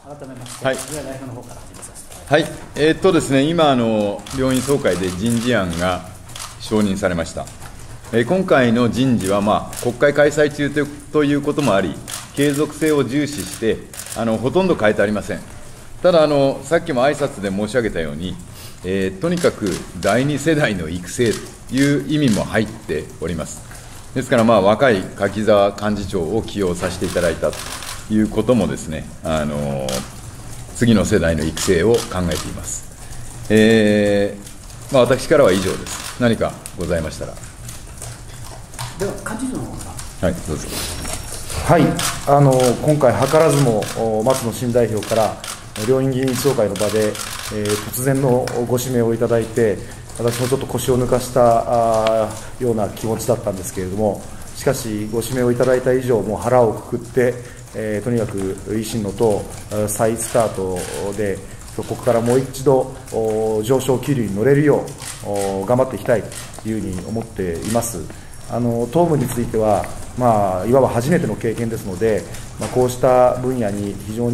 改めまして、 はい、 代表の方から始めさせてください。 はい、ですね、今両院総会で人事案が承認されました。今回の人事は、国会開催中ということもあり、継続性を重視して、ほとんど変えてありません。たださっきも挨拶で申し上げたように、とにかく第二世代の育成という意味も入っております。ですから、若い柿沢幹事長を起用させていただいたということもですね、次の世代の育成を考えています。私からは以上です。何かございましたら。 では、幹事長の方から。 はい、どうぞ。 はい、今回、図らずも松野新代表から両院議員総会の場で、突然のご指名をいただいて、私もちょっと腰を抜かしたような気持ちだったんですけれども、しかし、ご指名をいただいた以上、もう腹をくくって、とにかく維新の党、再スタートで、ここからもう一度、上昇気流に乗れるよう、頑張っていきたいというふうに思っています。党務については、いわば初めての経験ですので、こうした分野に非常に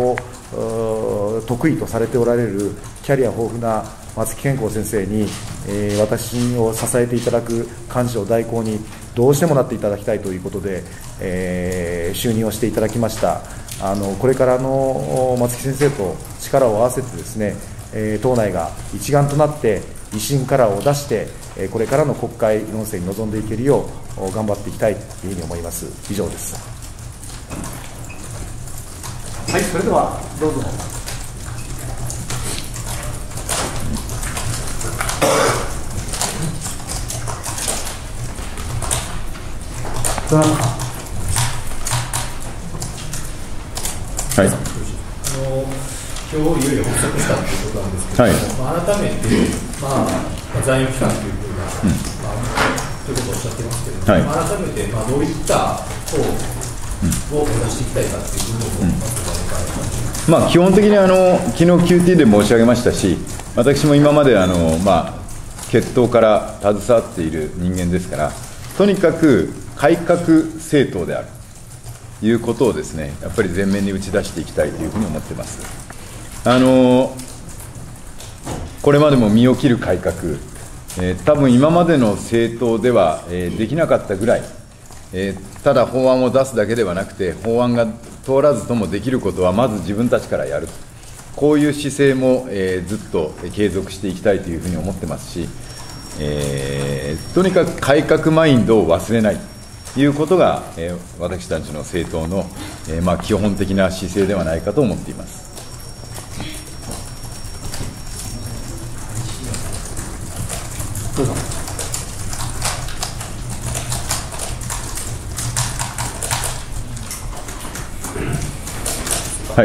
得意とされておられるキャリア豊富な松木健康先生に、私を支えていただく幹事長代行にどうしてもなっていただきたいということで、就任をしていただきました。これからの松木先生と力を合わせてですね、党内が一丸となって維新カラーを出して、これからの国会論戦に臨んでいけるよう頑張っていきたいというふうに思います。以上です。 はい、それではどうぞ。 はい。 今日いよいよ発足したということなんですけれども、改めて、在任期間というふうな、ということをおっしゃっていますけれども、改めて、どういった党を目指していきたいかという部分を基本的に昨日 QT で申し上げましたし、私も今まで決闘から携わっている人間ですから、とにかく改革政党であるということをですね、やっぱり前面に打ち出していきたいというふうに思っています。これまでも身を切る改革、多分今までの政党ではできなかったぐらい、ただ法案を出すだけではなくて、法案が通らずともできることはまず自分たちからやる、こういう姿勢もずっと継続していきたいというふうに思ってますし、とにかく改革マインドを忘れないということが、私たちの政党の、基本的な姿勢ではないかと思っています。 どうぞ。 はい。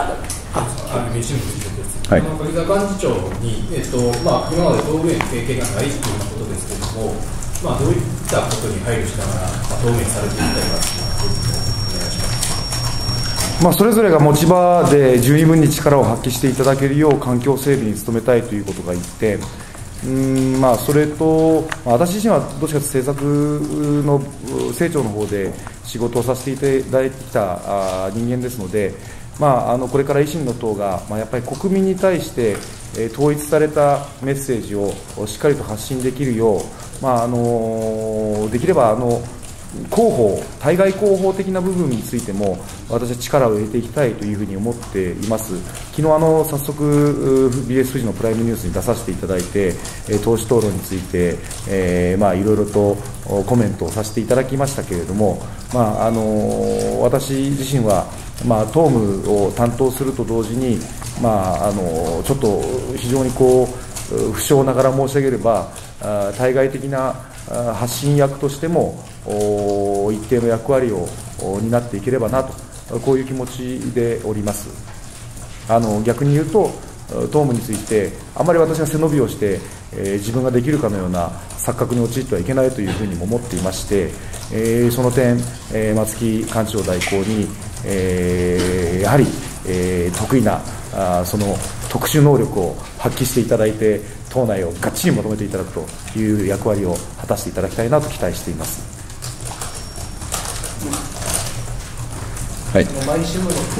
柿沢幹事長に、今まで党運営の経験がないというようなことですけれども、どういったことに配慮しながら、党運営されていきたいかというのをお願いします。 それぞれが持ち場で十二分に力を発揮していただけるよう環境整備に努めたいということが言って、それと、私自身はどっちかというと政策の政調の方で仕事をさせていただいてきた人間ですので、これから維新の党が、やっぱり国民に対して統一されたメッセージをしっかりと発信できるよう、できれば広報、対外広報的な部分についても、私は力を入れていきたいというふうに思っています。昨日早速、BS フジのプライムニュースに出させていただいて、党首討論について、いろいろとコメントをさせていただきましたけれども、私自身は、党務を担当すると同時に、ちょっと非常に不詳ながら申し上げれば、対外的な発信役としても一定の役割を担っていければなと、こういう気持ちでおります。逆に言うと、党務についてあまり私が背伸びをして、自分ができるかのような錯覚に陥ってはいけないというふうにも思っていまして、その点、松木幹事長代行に、やはり、得意なその特殊能力を発揮していただいて、党内をがっちりまとめていただくという役割を果たしていただきたいなと期待しています。 はい。 毎週の方があります。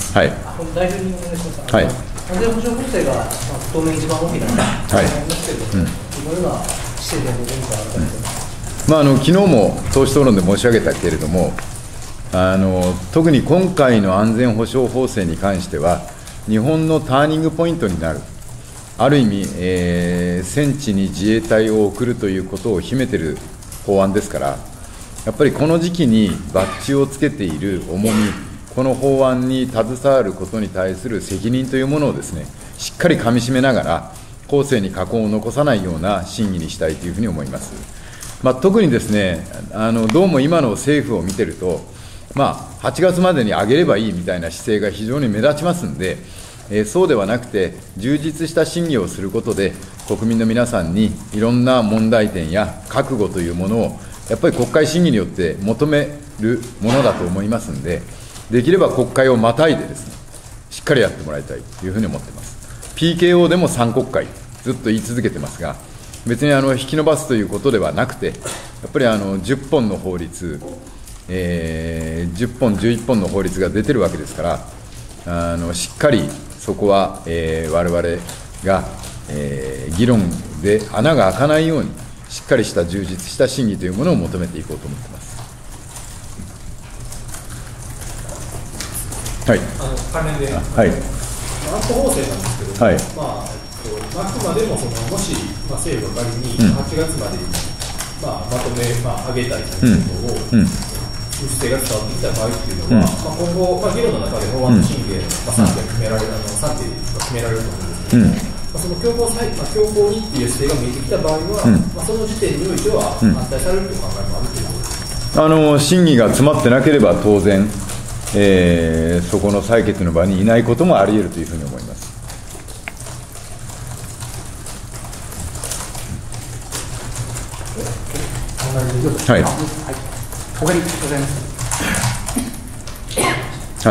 はい、 代表にお願いします。 はい、 安全保障法制が当面一番大きな問題ですけれども、どのような姿勢で臨むか改めて。 昨日も党首討論で申し上げたけれども、特に今回の安全保障法制に関しては、日本のターニングポイントになる、ある意味、戦地に自衛隊を送るということを秘めている法案ですから、やっぱりこの時期にバッジをつけている重み、この法案に携わることに対する責任というものをですね、しっかりかみしめながら、後世に禍根を残さないような審議にしたいというふうに思います。特にですね、どうも今の政府を見てると、8月までに上げればいいみたいな姿勢が非常に目立ちますんで、そうではなくて、充実した審議をすることで、国民の皆さんにいろんな問題点や覚悟というものを、やっぱり国会審議によって求めるものだと思いますんで、できれば国会をまたいでですね、しっかりやってもらいたいというふうに思っています。PKO でも3国会、ずっと言い続けてますが、別に引き延ばすということではなくて、やっぱり10本の法律、10本、11本の法律が出てるわけですから、しっかりそこは、我々が、議論で穴が開かないように、しっかりした充実した審議というものを求めていこうと思っています。はい、 関連で、 はい、 安保法制なんですけど、 はい、 あくまでももし、政府が仮に8月までに、まとめ、上げたいということを、姿勢が伝わってきた場合っていうのは、今後、議論の中で法案の審議への賛否が決められる、賛否が決められると思うんですけど、その強行にっていう姿勢が見えてきた場合は、その時点においては反対されるという考えもあるということです。 審議が詰まってなければ当然、そこの採決の場にいないこともあり得るというふうに思います。はい。 他にございます。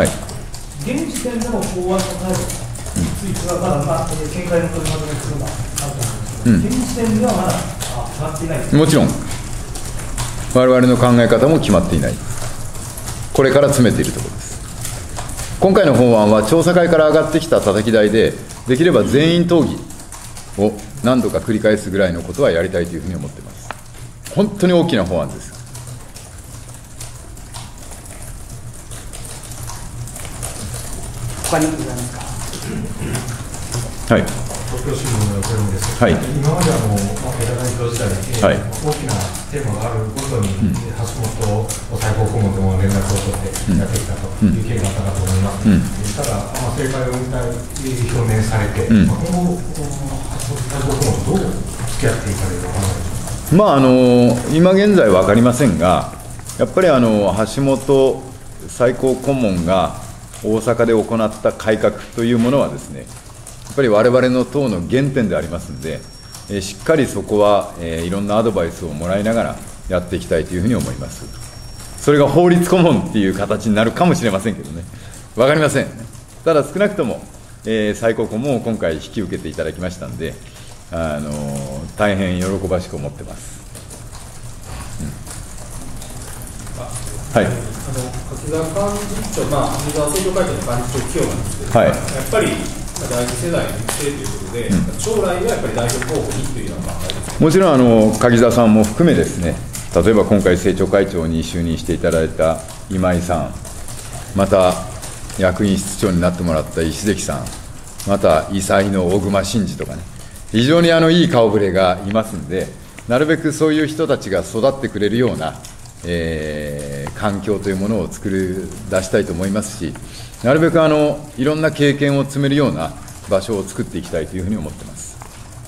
はい。 現時点でも法案の対応についてはまだ見解の取りまとめするのがあると思うんですけど、現時点ではまだ決まっていない。 もちろん、我々の考え方も決まっていない。これから詰めているところです。今回の法案は調査会から上がってきた叩き台で、できれば全員討議を何度か繰り返すぐらいのことはやりたいというふうに思っています。本当に大きな法案です。 他にございますか。 はい。 東京新聞の横山です。 はい。 今まで枝代表時代に、 はい、 大きなテーマがあるごとに、橋本最高顧問とも連絡を取ってやってきたという経緯があったかと思います。ただ、政界を引退表明されて、今後、橋本最高顧問とどう付き合っていかれるのか今現在は分かりませんが、やっぱり橋本最高顧問が大阪で行った改革というものはですね、やっぱり我々の党の原点でありますので、しっかりそこはいろんなアドバイスをもらいながらやっていきたいというふうに思います。それが法律顧問っていう形になるかもしれませんけどね、分かりません。ただ少なくとも、最高顧問を今回引き受けていただきましたので、大変喜ばしく思ってます。はい。 柿沢幹事長、柿沢政調会長の幹事長起用なんですけど、やっぱり第二世代の育成ということで、将来はやっぱり代表候補にというような考えですか。 もちろん柿沢さんも含めですね、例えば今回政調会長に就任していただいた今井さん、また役員室長になってもらった石関さん、また異彩の小熊慎司とかね、非常にいい顔ぶれがいますので、なるべくそういう人たちが育ってくれるような、環境というものを作り出したいと思いますし、なるべくいろんな経験を積めるような場所を作っていきたいというふうに思っています。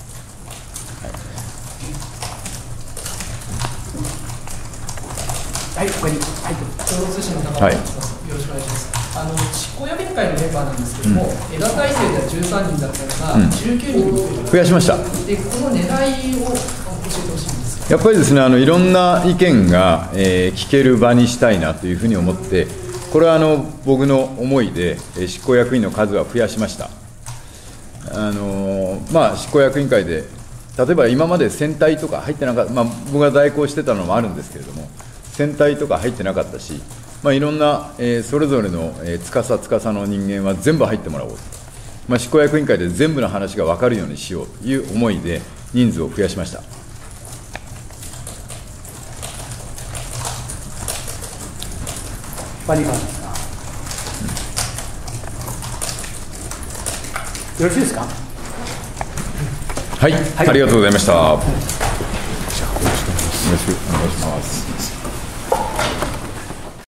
はい、他に。 共同通信の高野です。よろしくお願いします。執行役員会のメンバーなんですけども、枝体制では13人だったのが19人に増やしました。 で、この狙いを教えてほしいんですか。 やっぱりですね、いろんな意見が、聞ける場にしたいなというふうに思って、これは僕の思いで、執行役員の数は増やしました。執行役員会で、例えば今まで選対とか入ってなかった、僕が代行してたのもあるんですけれども、選対とか入ってなかったし、 いろんな、それぞれの司の人間は全部入ってもらおうと、執行役員会で全部の話が分かるようにしようという思いで人数を増やしました。 何かですか。よろしいですか。 はい、ありがとうございました。よろしくお願いします。